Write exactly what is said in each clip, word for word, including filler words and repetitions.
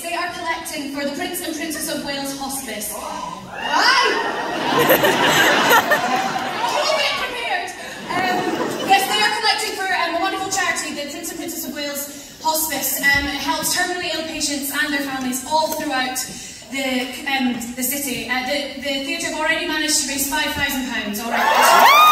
they are collecting for the Prince and Princess of Wales Hospice. Why? All a bit prepared. Um, yes, they are collecting for um, a wonderful charity, the Prince and Princess of Wales Hospice. Um, it helps terminally ill patients and their families all throughout the um, the city. Uh, the, the theatre have already managed to raise five thousand pounds already.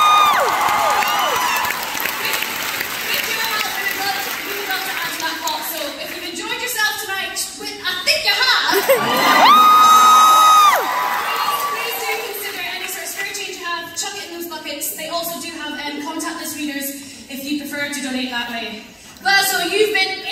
Please do consider any sort of spare change you have, chuck it in those buckets. They also do have um, contactless readers if you prefer to donate that way. Well, so you've been